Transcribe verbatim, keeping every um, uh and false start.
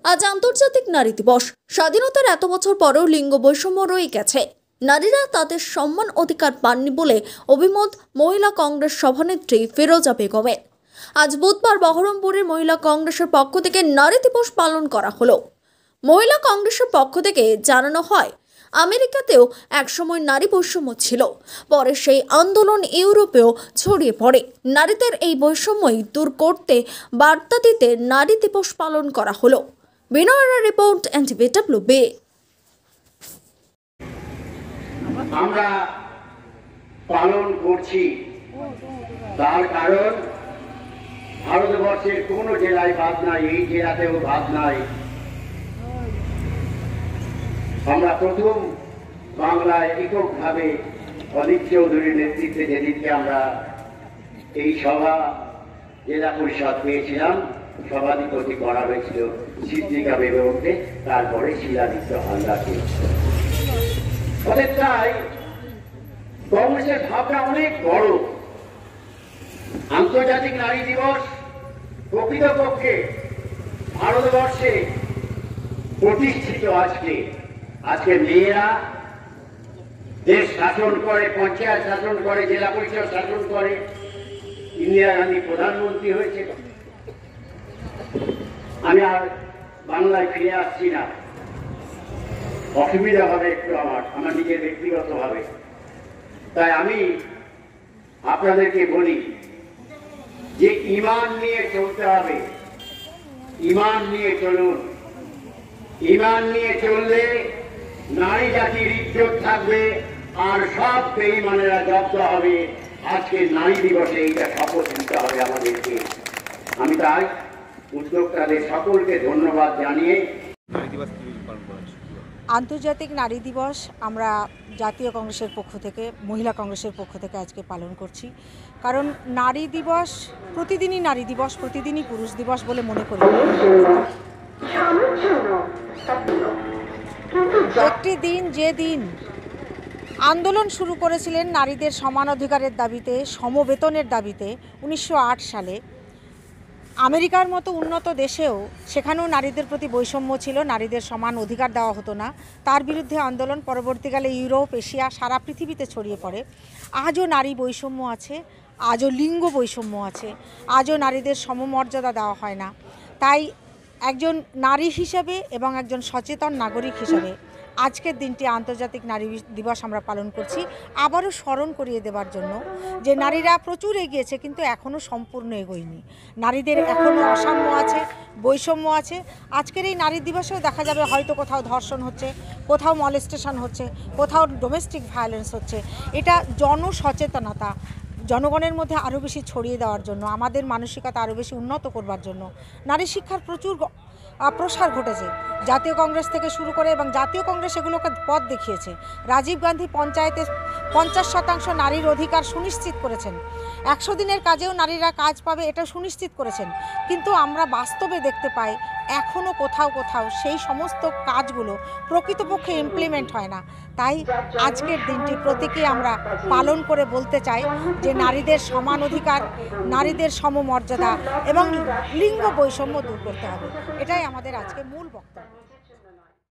আজ আন্তর্জাতিক নারী দিবস। স্বাধীনতার এত বছর পরেও লিঙ্গ বৈষম্য রয়ে গেছে। নারীরা তাদের সম্মান অধিকার পাননি বলে অভিমত মহিলা কংগ্রেস সভানেত্রী ফিরোজা বেগমের। আজ বুধবার বহরমপুরের মহিলা কংগ্রেসের পক্ষ থেকে নারী দিবস পালন করা হলো। মহিলা কংগ্রেসের পক্ষ থেকে জানানো হয়, আমেরিকাতেও একসময় নারী বৈষম্য ছিল, পরে সেই আন্দোলন ইউরোপেও ছড়িয়ে পড়ে। নারীদের এই বৈষম্যই দূর করতে বার্তা দিতে নারী দিবস পালন করা হলো। বিনয়ের report, N T V W B. আমরা পালন করছি তার কারণ ভারতবর্ষের কোন জেলায় বাদ নাই, এই জেলাতেও বাদ নাই। আমরা প্রথম বাংলায় এককভাবে অধীর চৌধুরীর নেতৃত্বে যেদিনকে আমরা এই সভা জেলা পরিষদ পেয়েছিলাম, সভাধিপতি করা হয়েছিল সিদ্দিকা বেগমকে, তারপরে শিলাদিত্য হালদারকে। তাই কংগ্রেসের ভাবনা অনেক বড়। আন্তর্জাতিক নারী দিবস প্রকৃতপক্ষে ভারতবর্ষে প্রতিষ্ঠিত। আজকে আজকে মেয়েরা দেশ শাসন করে, পঞ্চায়েত শাসন করে, জেলা পরিষদ শাসন করে। ইন্দিরা গান্ধী প্রধানমন্ত্রী হয়েছে। আমি আর বাংলায় ফিরে আসছি না, অসুবিধা হবে একটু আমার আমার নিজের ব্যক্তিগত ভাবে। তাই আমি আপনাদেরকে বলি যে ঈমান নিয়ে চলতে হবে। ঈমান নিয়ে চলুন। ঈমান নিয়ে চললে নারী জাতির ইজ্জত থাকবে, আর সব বেঈমানেরা জব্দ হবে। আজকে নারী দিবসে এইটা শপথ নিতে হবে আমাদেরকে। আমি তাই উদ্যোক্তাদের সকলকে ধন্যবাদ জানিয়ে আন্তর্জাতিক নারী দিবস আমরা জাতীয় কংগ্রেসের পক্ষ থেকে, মহিলা কংগ্রেসের পক্ষ থেকে আজকে পালন করছি। কারণ নারী দিবস প্রতিদিনই নারী দিবস, প্রতিদিনই পুরুষ দিবস বলে মনে করি। একটি দিন, যে দিন আন্দোলন শুরু করেছিলেন নারীদের সমান অধিকারের দাবিতে, সমবেতনের দাবিতে উনিশশো আট সালে, আমেরিকার মতো উন্নত দেশেও সেখানেও নারীদের প্রতি বৈষম্য ছিল, নারীদের সমান অধিকার দেওয়া হতো না। তার বিরুদ্ধে আন্দোলন পরবর্তীকালে ইউরোপ, এশিয়া, সারা পৃথিবীতে ছড়িয়ে পড়ে। আজও নারী বৈষম্য আছে, আজও লিঙ্গ বৈষম্য আছে, আজও নারীদের সমমর্যাদা দেওয়া হয় না। তাই একজন নারী হিসেবে এবং একজন সচেতন নাগরিক হিসেবে আজকের দিনটি আন্তর্জাতিক নারী দিবস আমরা পালন করছি, আবারও স্মরণ করিয়ে দেওয়ার জন্য যে নারীরা প্রচুর এগিয়েছে, কিন্তু এখনও সম্পূর্ণ এগোয়নি। নারীদের এখনও অসাম্য আছে, বৈষম্য আছে। আজকের এই নারী দিবসেও দেখা যাবে হয়তো কোথাও ধর্ষণ হচ্ছে, কোথাও মলেস্টেশন হচ্ছে, কোথাও ডোমেস্টিক ভায়োলেন্স হচ্ছে। এটা জনসচেতনতা জনগণের মধ্যে আরও বেশি ছড়িয়ে দেওয়ার জন্য, আমাদের মানসিকতা আরও বেশি উন্নত করবার জন্য নারী শিক্ষার প্রচুর প্রসার ঘটেছে। জাতীয় কংগ্রেস থেকে শুরু করে এবং জাতীয় কংগ্রেস এগুলোকে পথ দেখিয়েছে। রাজীব গান্ধী পঞ্চায়েতে পঞ্চাশ শতাংশ নারীর অধিকার সুনিশ্চিত করেছেন। একশো দিনের কাজেও নারীরা কাজ পাবে, এটা সুনিশ্চিত করেছেন। কিন্তু আমরা বাস্তবে দেখতে পাই এখনও কোথাও কোথাও সেই সমস্ত কাজগুলো প্রকৃতপক্ষে ইমপ্লিমেন্ট হয় না। তাই আজকের দিনটি প্রতীকী আমরা পালন করে বলতে চাই যে নারীদের সমান অধিকার, নারীদের সমমর্যাদা এবং লিঙ্গ বৈষম্য দূর করতে হবে। এটাই আমাদের আজকে মূল বক্তব্য।